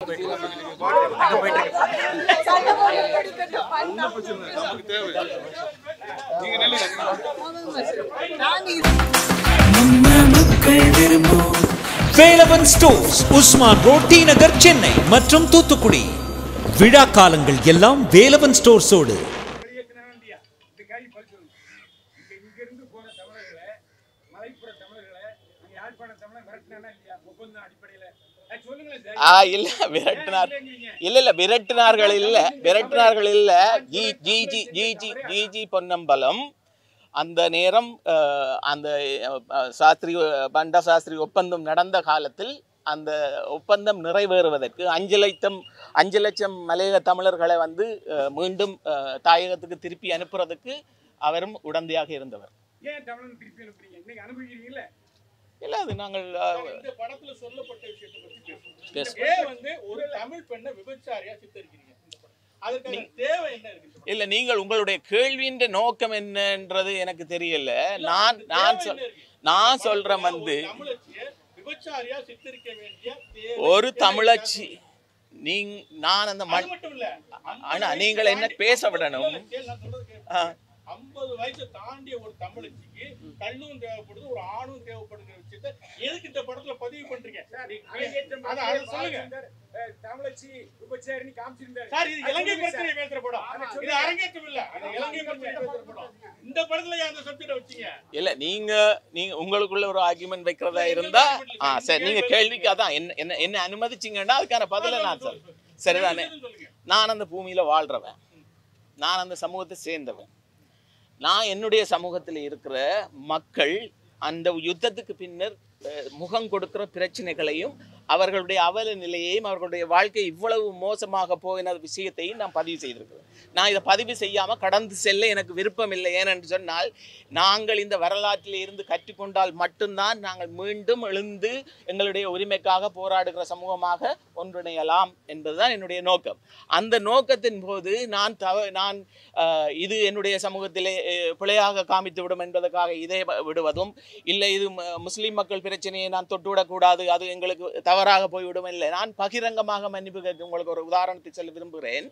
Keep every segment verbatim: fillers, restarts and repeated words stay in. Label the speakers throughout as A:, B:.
A: Velavan stores, Usman road, T Nagar, Chennai மற்றும் தூத்துக்குடி. விழா காலங்கள் எல்லாம் வேலவன் ஸ்டோர்ஸோடு.
B: இல்ல விரட்டினார் இல்ல இல்ல விரட்டினார்கள் இல்ல விரட்டினார்கள் இல்ல ஜி ஜி ஜி ஜி ஜி ஜி ஜி பொன்னம்பலம் அந்த நேரம் அந்த சாஸ்திரி பண்டா சாஸ்திரி ஒப்பந்தம் நடந்த காலத்தில் அந்த ஒப்பந்தம் நிறைவேறுவதற்கு அஞ்சு லட்சம் அஞ்சு லட்சம் மலையக தமிழர்களை வந்து மீண்டும் தாயகத்துக்கு திருப்பி அனுப்புறதுக்கு அவரும் உடந்தையாக இருந்தவர். இல்ல அது நாங்கள் இந்த படத்துல சொல்லப்பட்ட விஷயத்தை பத்தி பேசுறோம். வந்து ஒரு தமிழ் பெண்ணை விபச்சாரியா சித்தரிக்கிறீங்க, அதுக்கு தேவை என்ன இருக்கு? இல்ல நீங்கள் உங்களுடைய கேள்வியின் நோக்கம் என்னன்றது எனக்கு தெரியல. நான் நான் நான் சொல்றேன் வந்து விபச்சாரியா சித்தரிக்க வேண்டிய ஒரு தமிழச்சி நீங்க நான் அந்த மட்டும் இல்ல ஆனா நீங்கள் என்ன பேச விடணும். ஐம்பது வயசு தாண்டிய ஒரு தமிழச்சிக்கு கண்ணும் தேவைப்படுது, ஒரு ஆணும் தேவைப்படுகிற விஷயத்த எதுக்கு இந்த படத்துல பதிவு பண்றீங்க? தமிழச்சி விபச்சாரின்னு காமிச்சிருந்தாரு சார். இது இலங்கை பிரச்சனை பேசுற படம், இது அரங்கேற்றம் இல்ல, இலங்கை பிரச்சனை பேசுற படம். இந்த படத்துல அந்த சப்ஜெக்ட் வச்சீங்க இல்ல. நீங்க நீங்க உங்களுக்குள்ள ஒரு ஆர்குமெண்ட் வைக்கிறதா இருந்தா ஆ சரி, நீங்க கேள்விக்கு அதான் என்ன என்ன என்ன அனுமதிச்சீங்கன்னா அதுக்கான பதில நான் சொல்றேன். சரிதானே? நான் அந்த பூமியில வாழ்றவன், நான் அந்த சமூகத்தை சேர்ந்தவன். நான் என்னுடைய சமூகத்தில் இருக்கிற மக்கள் அந்த யுத்தத்துக்கு பின்னர் முகம் கொடுக்கிற பிரச்சனைகளையும் அவர்களுடைய அவல நிலையையும் அவர்களுடைய வாழ்க்கை இவ்வளவு மோசமாக போகிற விஷயத்தையும் நான் பதிவு செய்திருக்கிறேன். நான் இதை பதிவு செய்யாமல் கடந்து செல்ல எனக்கு விருப்பம் இல்லை. ஏனென்று சொன்னால் நாங்கள் இந்த வரலாற்றில் இருந்து கற்றுக்கொண்டால் மட்டும்தான் நாங்கள் மீண்டும் எழுந்து எங்களுடைய உரிமைக்காக போராடுகிற சமூகமாக ஒன்றிணையலாம் என்பதுதான் என்னுடைய நோக்கம். அந்த நோக்கத்தின் போது நான் தவ நான் இது என்னுடைய சமூகத்திலே பிழையாக காமித்து விடும் என்பதற்காக இதை விடுவதும் இல்லை, இது முஸ்லீம் மக்கள் பிரச்சனையை நான் தொட்டுவிடக்கூடாது, அது எங்களுக்கு தவறாக போய்விடும் இல்லை. நான் பகிரங்கமாக மன்னிப்பு கேட்க உங்களுக்கு ஒரு உதாரணத்தை சொல்ல விரும்புகிறேன்.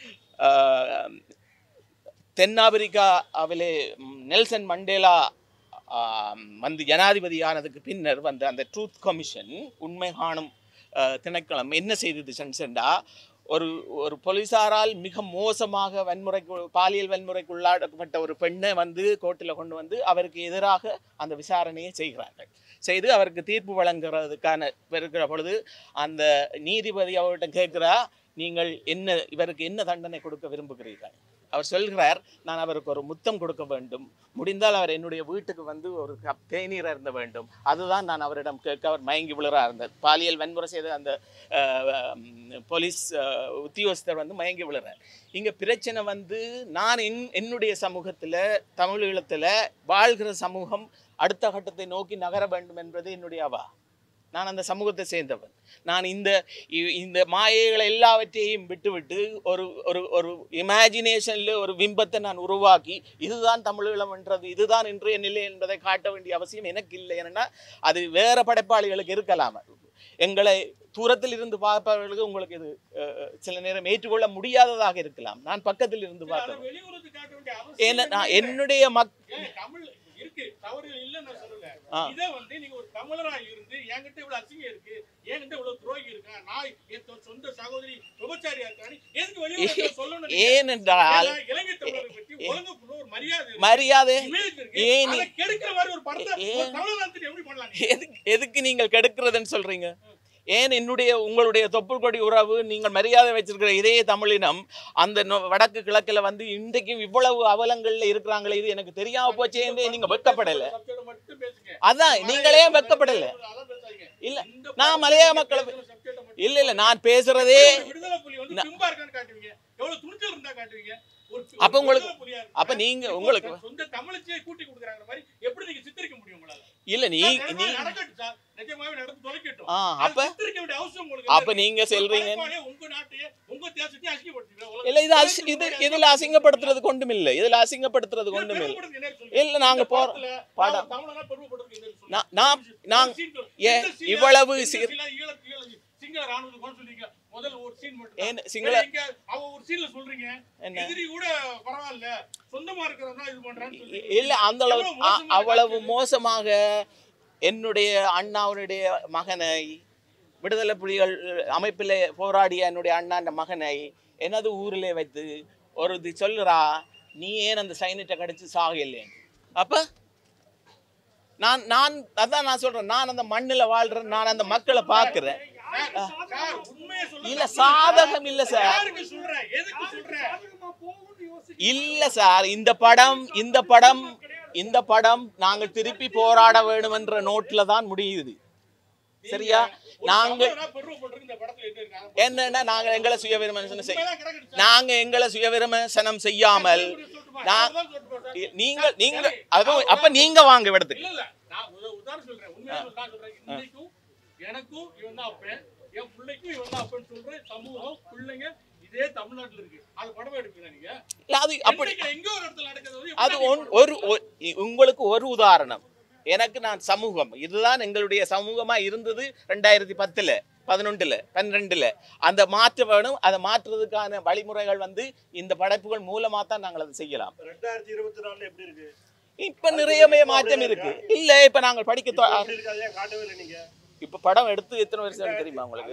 B: தென்னாப்பிரிக்காவிலே நெல்சன் மண்டேலா வந்து ஜனாதிபதியானதுக்கு பின்னர் வந்து அந்த ட்ரூத் கமிஷன் உண்மை காணும் திணைக்களம் என்ன செய்தது சென்செண்டா ஒரு ஒரு போலீசாரால் மிக மோசமாக வன்முறைக்கு பாலியல் வன்முறைக்கு உள்ளாடப்பட்ட ஒரு பெண்ணை வந்து கோர்ட்டில் கொண்டு வந்து அவருக்கு எதிராக அந்த விசாரணையை செய்கிறார்கள். செய்து அவருக்கு தீர்ப்பு வழங்குறதுக்கான இருக்கிற பொழுது அந்த நீதிபதி அவர்கிட்ட கேட்குறா, நீங்கள் என்ன இவருக்கு என்ன தண்டனை கொடுக்க விரும்புகிறீர்கள்? அவர் சொல்கிறார், நான் அவருக்கு ஒரு முத்தம் கொடுக்க வேண்டும், முடிந்தால் அவர் என்னுடைய வீட்டுக்கு வந்து ஒரு கப் தேநீர் இருந்த வேண்டும், அதுதான் நான் அவரிடம் கேட்க. அவர் மயங்கி விழுறா இருந்தது. பாலியல் வன்முறை செய்த அந்த போலீஸ் உத்தியோகஸ்தர் வந்து மயங்கி விழுறார். இங்கே பிரச்சனை வந்து நான் என் என்னுடைய சமூகத்தில் தமிழீழத்தில் வாழ்கிற சமூகம் அடுத்த கட்டத்தை நோக்கி நகர வேண்டும் என்பது என்னுடைய அவா. நான் அந்த சமூகத்தை சேர்ந்தவன். நான் இந்த இந்த மாயைகளை எல்லாவற்றையும் விட்டுவிட்டு ஒரு ஒரு ஒரு இமேஜினேஷனில் ஒரு பிம்பத்தை நான் உருவாக்கி இதுதான் தமிழீழம் என்றது, இதுதான் இன்றைய நிலை என்பதை காட்ட வேண்டிய அவசியம் எனக்கு இல்லை. ஏன்னா அது வேறு படைப்பாளிகளுக்கு இருக்கலாம். எங்களை தூரத்தில் இருந்து பார்ப்பவர்களுக்கு உங்களுக்கு இது சில நேரம் ஏற்றுக்கொள்ள முடியாததாக இருக்கலாம். நான் பக்கத்தில் இருந்து பார்த்தேன். ஏன்னா நான் என்னுடைய மக்கள் இருக்கு தவறுகள் இல்ல நான் சொல்லல. இத வந்து நீங்க ஒரு தமிழரா இருந்து என்கிட்ட இவ்வளவு அசிங்கம் இருக்கு, என்கிட்ட இவ்வளவு துரோகி இருக்கா, நான் என் சொந்த சகோதரி விபச்சாரியா இருக்கானு எதுக்கு வெளியே சொல்லணும்? ஏனென்றால் இலங்கை தமிழரை பற்றி ஒழுங்கு ஒரு மரியாதை மரியாதை ஏன் கெடுக்கிற மாதிரி ஒரு படத்தை தமிழராத்துக்கு எப்படி பண்ணலாம்? எதுக்கு எதுக்கு நீங்கள் கெடுக்கிறதுன்னு சொல்றீங்க? ஏன் என்னுடைய உங்களுடைய தொப்புள் கொடி உறவு நீங்கள் மரியாதை வச்சிருக்கிற இதே தமிழினம் அந்த வடக்கு கிழக்கில் வந்து இன்றைக்கும் இவ்வளவு அவலங்கள்ல இருக்கிறாங்களே, இது எனக்கு தெரியாம போச்சே நீங்க வெட்கப்படல. அதான் நீங்களே வெட்கப்படல. இல்ல நான் மலையாள மக்களை இல்ல இல்ல நான் பேசுறதே அப்ப உங்களுக்கு அப்ப நீங்க உங்களுக்கு சொந்த தமிழச்சியை கூட்டி கொடுக்கறாங்க மாதிரி எப்படி நீங்க சித்தரிக்க முடியும் உங்களால? இல்ல நீ நீ நிஜமாவே நடந்து தொலைக்கட்டும். அப்ப சித்தரிக்க வேண்டிய அவசியம் உங்களுக்கு. அப்ப நீங்க சொல்றீங்க உங்க நாட்டையே உங்க தேசத்தை அசிங்கப்படுத்துறீங்க. இல்ல இது இது இதுல அசிங்கப்படுத்துறது கொண்டும் இல்ல, இதுல அசிங்கப்படுத்துறது கொண்டும் இல்ல. இல்ல நாங்க போற பாடம் தமிழனா பெருமைப்படுறீங்க. நான் நான் நான் இவ்வளவு சிங்கள ராணுவத்தை கொண்டு சொல்றீங்க. முதல்ல
C: சீன் மட்டும்
B: ஏன் சிங்கள
C: அவ ஒரு சீன்ல சொல்றீங்க எதிரி கூட பரவாயில்ல சொந்தமா இருக்கிறவங்க இது பண்றான்னு
B: இல்ல அந்த அளவு அவ்வளவு மோசமாக என்னுடைய அண்ணாவுடைய மகனை விடுதலை புலிகள் அமைப்பில் போராடிய என்னுடைய அண்ணாண்ட மகனை எனது ஊரிலே வைத்து ஒரு இது சொல்லுறா நீ ஏன் அந்த சைனிட்ட கடிச்சு சாகலை அப்ப நான் நான் அதான் நான் சொல்றேன் நான் அந்த மண்ணில் வாழ்றேன் நான் அந்த மக்களை பார்க்கிறேன் இல்ல சாதகம் இல்ல சார் இல்ல சார் இந்த படம் இந்த படம் இந்த படம் நாங்கள் திருப்பி போராட வேண்டும் என்ற நோட்ல தான் முடியுது சரியா நாங்க என்னன்னா நாங்க எங்களை சுய விமர்சனம் செய் நாங்க எங்களை சுய விமர்சனம் செய்யாமல் நீங்க நீங்க அப்ப நீங்க வாங்க இடத்துக்கு
C: எனக்கும் இவன் தான் அப்பேன் என் பிள்ளைக்கும் இவன் தான் அப்பேன்னு சொல்றேன் சமூகம் பிள்ளைங்க இதே தமிழ்நாட்டுல இருக்கு அது படம் எடுப்பீங்க நீங்க
B: அது அப்படி
C: எங்க ஒரு இடத்துல நடக்கிறது
B: அது ஒரு உங்களுக்கு ஒரு உதாரணம் எனக்கு நான் சமூகம் இதுதான் எங்களுடைய சமூகமா இருந்தது ரெண்டாயிரத்தி பத்துல பதினொன்றுல பன்னிரெண்டுல அந்த மாற்ற வேணும் அதை மாற்றுறதுக்கான வழிமுறைகள் வந்து இந்த படைப்புகள் மூலமா தான் நாங்கள் அதை செய்யலாம்
D: ரெண்டாயிரத்தி இருபத்தி நாலுல எப்படி இருக்கு
B: இப்ப நிறையவே மாற்றம் இருக்கு இல்ல இப்ப நாங்கள் படிக்க
D: காட்டவே இல்லை நீங்க
B: இப்ப படம் எடுத்து எத்தனை வருஷம் தெரியுமா உங்களுக்கு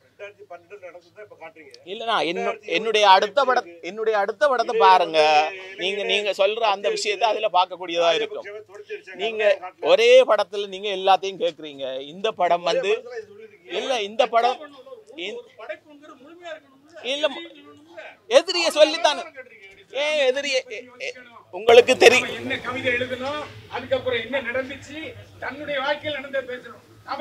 B: இல்லனா என்னுடைய அடுத்த படம் என்னுடைய அடுத்த படத்தை பாருங்க நீங்க நீங்க சொல்ற அந்த விஷயத்தை அதுல பார்க்கக்கூடியதா இருக்கும் நீங்க ஒரே படத்துல நீங்க எல்லாத்தையும் கேக்குறீங்க இந்த படம் வந்து இல்ல இந்த படம் இல்ல எதிரிய சொல்லித்தானே ஏன் எதிரிய உங்களுக்கு தெரியும்
C: என்ன கவிதை எழுதணும் அதுக்கப்புறம் என்ன நடந்துச்சு தன்னுடைய வாழ்க்கையில் நடந்ததை பேசணும்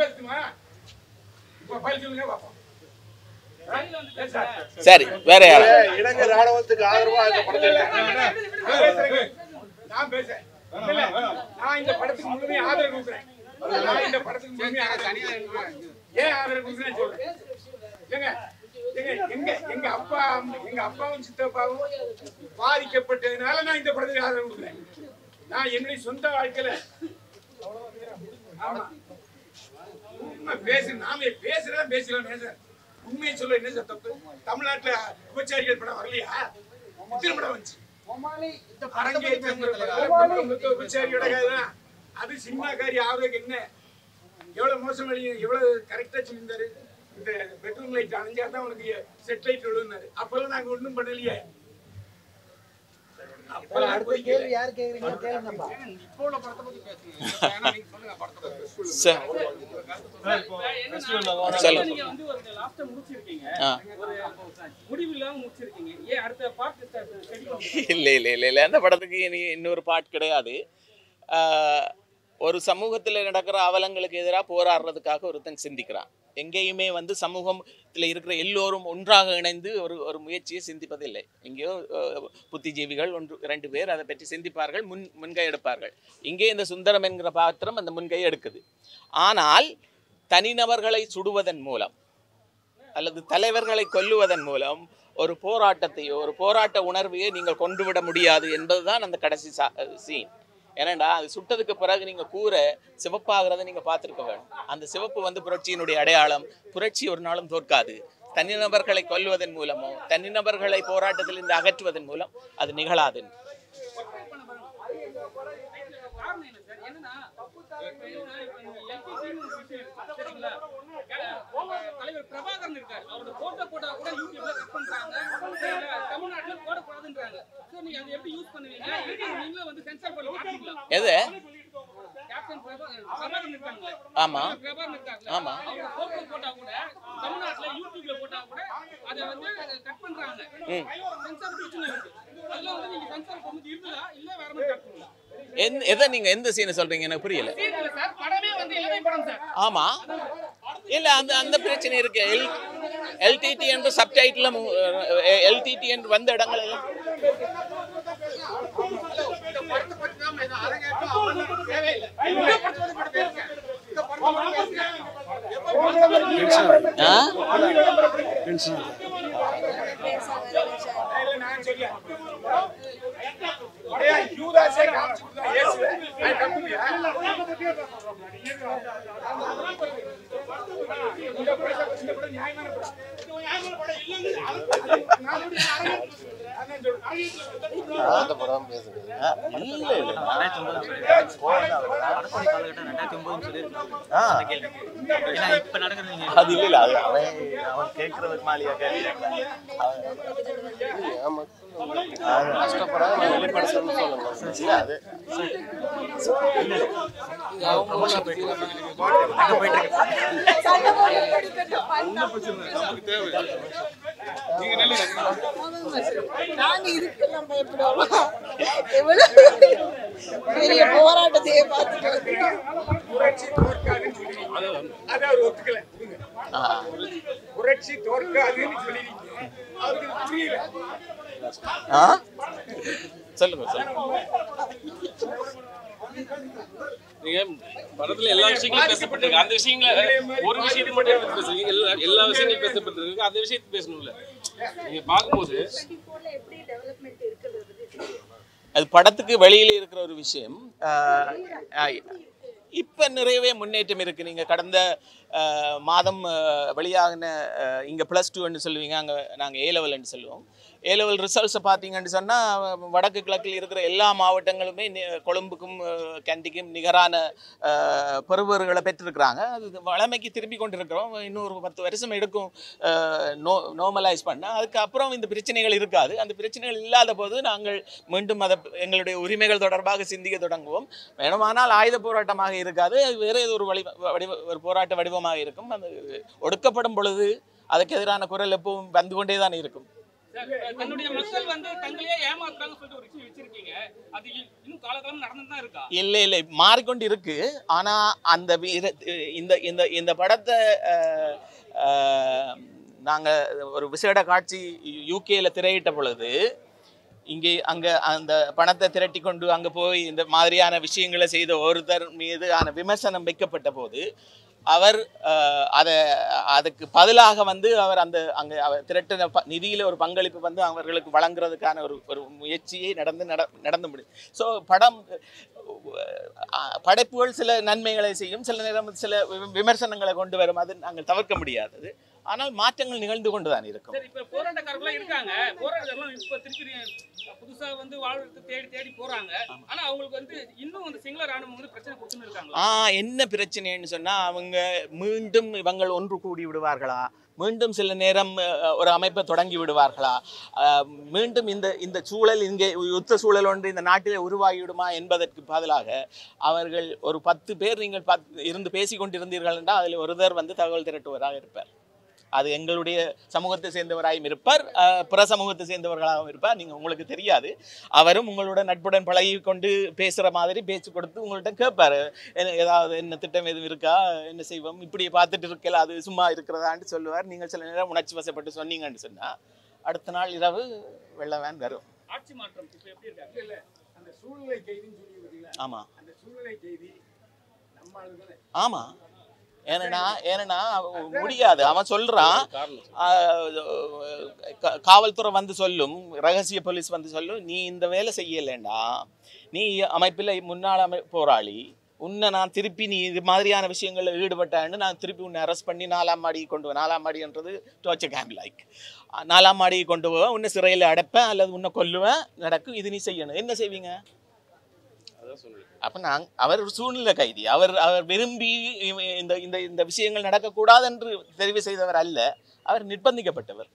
B: சரி வேற யாரா
D: இலங்கை ராணுவத்துக்கு ஆதரவா இந்த படத்தை
C: நான் பேசுறேன் நான் இந்த படத்துக்கு முழுமையா ஆதரவு கொடுக்குறேன் நான் இந்த படத்துக்கு முழுமையா ஏன் ஆதரவு கொடுக்குறேன்னு சொல்றேன் ஏங்க எங்க எங்க அப்பா எங்க அப்பாவும் சித்தப்பாவும் பாதிக்கப்பட்டதுனால நான் இந்த படத்துக்கு ஆதரவு கொடுக்குறேன் நான் என்னுடைய சொந்த வாழ்க்கையில ஆமா பேசு நாம பேசுறதா பேசலாம் சார் உண்மையை சொல்ல என்ன சார் தப்பு தமிழ்நாட்டுல விபச்சாரிகள் படம் வரலையா இத்தனை படம் வந்துச்சு விபச்சாரியோட கதைதான் அது சினிமாக்காரி ஆகுறதுக்கு என்ன எவ்வளவு மோசம் எவ்வளவு கரெக்டா சொல்லியிருந்தாரு இந்த பெட்ரூம் லைட் அணைஞ்சா தான் உனக்கு செட் லைட் விழுந்தாரு அப்பெல்லாம் நாங்க ஒண்ணும் பண்ணலையே
E: அடுத்த கேள்வி யார் கேக்குறீங்க கேளுங்கப்பா
C: இப்போ உள்ள படத்தை பத்தி பேசுங்க நீங்க சொல்லுங்க படத்தை பத்தி
B: சார்
F: நீங்க வந்து ஒரு லாஸ்ட் முடிச்சிருக்கீங்க ஒரு முடிவு இல்லாம முடிச்சிருக்கீங்க ஏன் அடுத்த பார்ட்
B: இல்ல இல்ல இல்ல இல்ல அந்த படத்துக்கு இனி இன்னொரு பார்ட் கிடையாது ஒரு சமூகத்தில் நடக்கிற அவலங்களுக்கு எதிராக போராடுறதுக்காக ஒருத்தன் சிந்திக்கிறான் எங்கேயுமே வந்து சமூகத்தில் இருக்கிற எல்லோரும் ஒன்றாக இணைந்து ஒரு ஒரு முயற்சியை சிந்திப்பதில்லை எங்கேயோ புத்திஜீவிகள் ஒன்று ரெண்டு பேர் அதை பற்றி சிந்திப்பார்கள் முன் முன்கை எடுப்பார்கள் இங்கே இந்த சுந்தரம் என்கிற பாத்திரம் அந்த முன்கை எடுக்குது ஆனால் தனிநபர்களை சுடுவதன் மூலம் அல்லது தலைவர்களை கொல்லுவதன் மூலம் ஒரு போராட்டத்தையோ ஒரு போராட்ட உணர்வையோ நீங்கள் கொண்டு விட முடியாது என்பதுதான் அந்த கடைசி சீன் ஏன்னாண்டா அது சுட்டதுக்கு பிறகு நீங்கள் கூரை சிவப்பாகிறத நீங்கள் பார்த்துருக்க வேணும் அந்த சிவப்பு வந்து புரட்சியினுடைய அடையாளம் புரட்சி ஒரு நாளும் தோற்காது தனிநபர்களை கொல்வதன் மூலமோ தனிநபர்களை போராட்டத்தில் இருந்து அகற்றுவதன் மூலம் அது நிகழாது
F: தலைவர் பிரபாகரன் இருக்காரு அவரோட போட்டோ போட்டா கூட யூடியூப்ல கட் பண்றாங்க தமிழ்நாட்டுல போடக்கூடாதுன்றாங்க நீங்க அதை எப்படி யூஸ் பண்ணுவீங்க நீங்களே வந்து சென்சார் பண்ணி மாட்டீங்களா
B: எது
F: கேப்டன் பிரபாகரன் இருக்காங்க
B: ஆமா
F: பிரபாகரன் இருக்காங்க
B: ஆமா
F: அவரோட போட்டோ போட்டா கூட தமிழ்நாட்டுல யூடியூப்ல போட்டா கூட அதை வந்து கட் பண்றாங்க சென்சார் பிரச்சனை இருக்கு அதெல்லாம் வந்து நீங்க சென்சார் பண்ணி இருக்குதா இல்ல வேற மாதிரி கட் பண்ணுவீங்களா
B: எதை நீங்க எந்த சீனை சொல்றீங்க எனக்கு புரியல
F: சார் படமே வந்து இளமை படம் சார்
B: ஆமா இல்ல அந்த அந்த பிரச்சனை இருக்கு எல் எல்டிடி என்ற சப்டைட்டில் எல்டிடி என்று வந்த இடங்கள் எல்லாம்
D: அந்த படம் பேசுங்க.
B: இல்ல இல்ல அது இல்ல இல்ல அது அவன் அவன் கேட்கறதுக்கு மாலியா கேட்கறான்.
D: கஷ்டப்படாம வெளிப்படுத்தணும்னு சொல்லுங்க. அது
G: நாங்க இதுக்கு நம்ம எப்படி எவ்வளவு பெரிய போராட்டத்தையே பார்த்துட்டு
C: புரட்சி தோற்காதுன்னு சொல்லி அதை அவர் ஒத்துக்கல. புரட்சி தோற்காதுன்னு சொல்லிருக்கீங்க, அவருக்கு புரியல.
B: சொல்லுங்க சொல்லுங்க.
F: நீங்க படத்துல எல்லா விஷயங்களும் பேசப்பட்டிருக்கு. அந்த விஷயங்கள ஒரு விஷயத்தை மட்டும் எடுத்து பேசுறீங்க. எல்லா எல்லா விஷயங்களும் பேசப்பட்டிருக்கு. அந்த விஷயத்தை பேசணும்ல. நீங்க பாக்கும்போது
B: அது படத்துக்கு வெளியில இருக்கிற ஒரு விஷயம். இப்ப நிறையவே முன்னேற்றம் இருக்கு. நீங்க கடந்த மாதம் வெளியாகின இங்க பிளஸ் டூன்னு சொல்லுவீங்க, அங்க நாங்க ஏ லெவல்னு சொல்லுவோம். ஏ லெவல் ரிசல்ட்ஸை பார்த்தீங்கன்னு சொன்னால் வடக்கு கிழக்கில் இருக்கிற எல்லா மாவட்டங்களுமே கொழும்புக்கும் கண்டிக்கும் நிகரான பெறுபவர்களை பெற்றிருக்கிறாங்க. அது வளமைக்கு திரும்பி கொண்டு இருக்கிறோம். இன்னொரு பத்து வருஷம் எடுக்கும் நோ நோமலைஸ் பண்ண. அதுக்கப்புறம் இந்த பிரச்சனைகள் இருக்காது. அந்த பிரச்சனைகள் இல்லாத போது நாங்கள் மீண்டும் அதை எங்களுடைய உரிமைகள் தொடர்பாக சிந்திக்க தொடங்குவோம். வேணுமானால் ஆயுத போராட்டமாக இருக்காது, அது வேறு ஏதோ ஒரு வடி வடிவ ஒரு போராட்ட வடிவமாக இருக்கும். அது ஒடுக்கப்படும் பொழுது அதுக்கு எதிரான குரல் எப்பவும் வந்து கொண்டே தான் இருக்கும்.
F: தன்னுடைய மக்கள் வந்து தங்களையே ஏமாத்துறாங்க சொல்லிட்டு ஒரு விஷயம் வச்சிருக்கீங்க. அது இன்னும் காலகாலம் நடந்துட்டு தான் இருக்கா?
B: இல்லை இல்லை மாறிக்கொண்டு இருக்கு. ஆனா அந்த இந்த இந்த இந்த படத்தை நாங்க ஒரு விசேட காட்சி யூகேல திரையிட்ட பொழுது இங்கே அங்க அந்த பணத்தை திரட்டி கொண்டு அங்க போய் இந்த மாதிரியான விஷயங்களை செய்த ஒருத்தர் மீது ஆன விமர்சனம் வைக்கப்பட்ட போது அவர் அதை அதுக்கு பதிலாக வந்து அவர் அந்த அங்கே அவர் திரட்டின நிதியில் ஒரு பங்களிப்பு வந்து அவர்களுக்கு வழங்குறதுக்கான ஒரு ஒரு முயற்சியை நடந்து நட நடந்து முடியும். ஸோ படம் படைப்புகள் சில நன்மைகளை செய்யும், சில நேரம் சில விமர்சனங்களை கொண்டு வரும். அது நாங்கள் தவிர்க்க முடியாதது. ஆனால் மாற்றங்கள் நிகழ்ந்து கொண்டு தான் இருக்கும்.
F: சரி, இப்போ போராட்டக்காரர்களாம் இருக்காங்க. போராட்டக்காரர்கள் இப்போ திருப்பி புதுசா வந்து வாழ்வுக்கு தேடி தேடி போறாங்க. ஆனா அவங்களுக்கு வந்து இன்னும் வந்து சிங்கள ராணுவம் வந்து பிரச்சனை கொடுத்துன்னு இருக்காங்க.
B: ஆ என்ன பிரச்சனைன்னு சொன்னா அவங்க மீண்டும் இவங்க ஒன்று கூடி விடுவார்களா, மீண்டும் சில நேரம் ஒரு அமைப்பை தொடங்கி விடுவார்களா, மீண்டும் இந்த இந்த சூழல் இங்கே யுத்த சூழல் ஒன்று இந்த நாட்டிலே உருவாகிவிடுமா என்பதற்கு பதிலாக அவர்கள் ஒரு பத்து பேர் நீங்கள் பத் இருந்து பேசி கொண்டிருந்தீர்கள் என்றால் அதில் ஒருவர் வந்து தகவல் திரட்டுவராக இருப்பார். அது எங்களுடைய சமூகத்தை சேர்ந்தவராயும் இருப்பார், பிற சமூகத்தை சேர்ந்தவர்களாகவும் இருப்பார். நீங்கள் உங்களுக்கு தெரியாது. அவரும் உங்களோட நட்புடன் பழகி கொண்டு பேசுகிற மாதிரி பேச்சு கொடுத்து உங்கள்கிட்ட கேட்பார், ஏதாவது என்ன திட்டம் எதுவும் இருக்கா, என்ன செய்வோம், இப்படி பார்த்துட்டு இருக்கல, அது சும்மா இருக்கிறதான்னு சொல்லுவார். நீங்கள் சில நேரம் உணர்ச்சி வசப்பட்டு சொன்னீங்கன்னு சொன்னால் அடுத்த நாள் இரவு வெள்ளவேன் வரும்.
F: ஆட்சி மாற்றம் இப்போ எப்படி இருக்காங்க?
C: இல்லை அந்த சூழ்நிலை கைதின்னு சொல்லி.
B: ஆமாம்,
C: அந்த சூழ்நிலை கைதி நம்ம ஆளுங்களே.
B: ஆமாம். ஏன்னா ஏன்னா முடியாது. அவன் சொல்றான், காவல்துறை வந்து சொல்லும், ரகசிய போலீஸ் வந்து சொல்லும், நீ இந்த வேலை செய்யலைண்டா, நீ அமைப்பில் முன்னாள் அமை போராளி, உன்னை நான் திருப்பி நீ இது மாதிரியான விஷயங்களில் ஈடுபட்டான்னு நான் திருப்பி உன்னை அரெஸ்ட் பண்ணி நாலாம் மாடி கொண்டு போவேன். நாலாம் மாடின்றது டோர்ச்சர் கேம்ப் லைக். நாலாம் மாடி கொண்டு போவேன், உன்னை சிறையில் அடைப்பேன் அல்லது உன்னை கொல்லுவேன், நடக்கும். இது நீ செய்யணும். என்ன செய்வீங்க? அப்ப நாங்க அவர் ஒரு சூழ்நிலை கைதி. அவர் அவர் விரும்பி இந்த இந்த இந்த விஷயங்கள் நடக்கக்கூடாது என்று தெரிவு செய்தவர் அல்ல, அவர் நிர்பந்திக்கப்பட்டவர்.